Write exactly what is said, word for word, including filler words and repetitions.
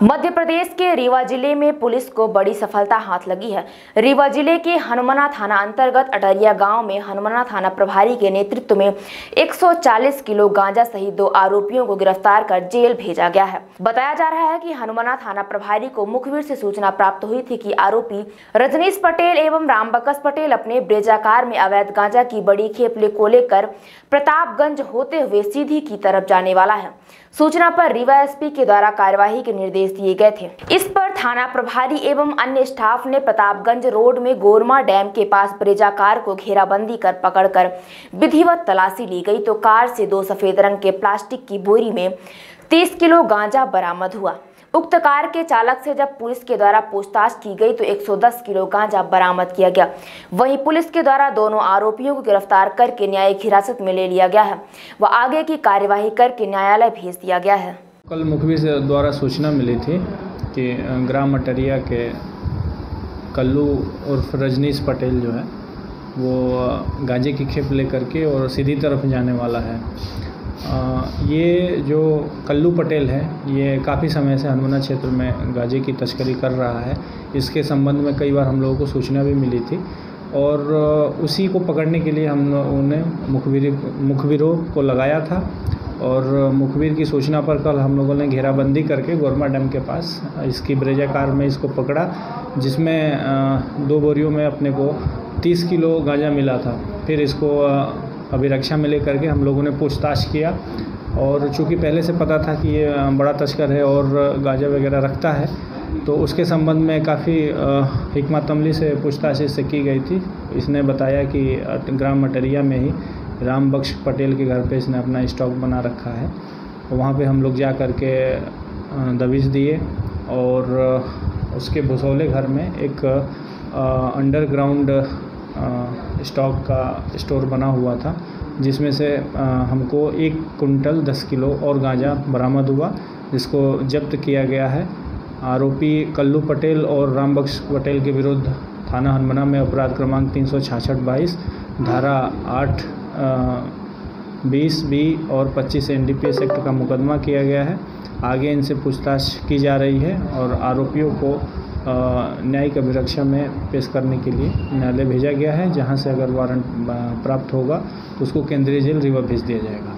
मध्य प्रदेश के रीवा जिले में पुलिस को बड़ी सफलता हाथ लगी है। रीवा जिले के हनुमाना थाना अंतर्गत अटरिया गांव में हनुमाना थाना प्रभारी के नेतृत्व में एक सौ चालीस किलो गांजा सहित दो आरोपियों को गिरफ्तार कर जेल भेजा गया है। बताया जा रहा है कि हनुमाना थाना प्रभारी को मुखबिर से सूचना प्राप्त हुई थी कि आरोपी रजनीश पटेल एवं रामबकस पटेल अपने ब्रेजा कार में अवैध गांजा की बड़ी खेप को लेकर प्रतापगंज होते हुए सीधी की तरफ जाने वाला है। सूचना पर रीवा एसपी के द्वारा कार्यवाही के निर्देश दिए गए थे। इस पर थाना प्रभारी एवं अन्य स्टाफ ने प्रतापगंज रोड में गोरमा डैम के पास ब्रेजा कार को घेराबंदी कर पकड़कर विधिवत तलाशी ली गई तो कार से दो सफेद रंग के प्लास्टिक की बोरी में तीस किलो गांजा बरामद हुआ। उक्त कार के चालक से जब पुलिस के द्वारा पूछताछ की गई तो एक सौ दस किलो गांजा बरामद किया गया। वहीं पुलिस के द्वारा दोनों आरोपियों को गिरफ्तार करके न्यायिक हिरासत में ले लिया गया है व आगे की कार्यवाही करके न्यायालय भेज दिया गया है। कल मुखबिर द्वारा सूचना मिली थी कि ग्राम अटरिया के कल्लू उर्फ रजनीश पटेल जो है वो गांजे की खेप लेकर के और सीधी तरफ जाने वाला है। आ, ये जो कल्लू पटेल है ये काफ़ी समय से हनुमाना क्षेत्र में गांजे की तस्करी कर रहा है। इसके संबंध में कई बार हम लोगों को सूचना भी मिली थी और उसी को पकड़ने के लिए हम लोगों ने मुखबिर मुखबिरों को लगाया था और मुखबिर की सूचना पर कल हम लोगों ने घेराबंदी करके गोरमा डैम के पास इसकी ब्रेजा कार में इसको पकड़ा, जिसमें दो बोरियों में अपने को तीस किलो गांजा मिला था। फिर इसको अभिरक्षा में लेकर के हम लोगों ने पूछताछ किया और चूँकि पहले से पता था कि ये बड़ा तस्कर है और गांजा वगैरह रखता है तो उसके संबंध में काफ़ी हिकमत अमली से पूछताछ इससे की गई थी। इसने बताया कि ग्राम अटरिया में ही रामबकस पटेल के घर पे इसने अपना स्टॉक बना रखा है। वहाँ पे हम लोग जा कर के दबिश दिए और उसके भुसौले घर में एक अंडरग्राउंड स्टॉक का स्टोर बना हुआ था, जिसमें से हमको एक कुंटल दस किलो और गांजा बरामद हुआ, जिसको जब्त किया गया है। आरोपी कल्लू पटेल और रामबकस पटेल के विरुद्ध थाना हनुमाना में अपराध क्रमांक तीन सौ छियासठ बाईस धारा आठ बीस बी और पच्चीस N D P S act का मुकदमा किया गया है। आगे इनसे पूछताछ की जा रही है और आरोपियों को न्यायिक अभिरक्षा में पेश करने के लिए न्यायालय भेजा गया है, जहां से अगर वारंट प्राप्त होगा तो उसको केंद्रीय जेल रीवा भेज दिया जाएगा।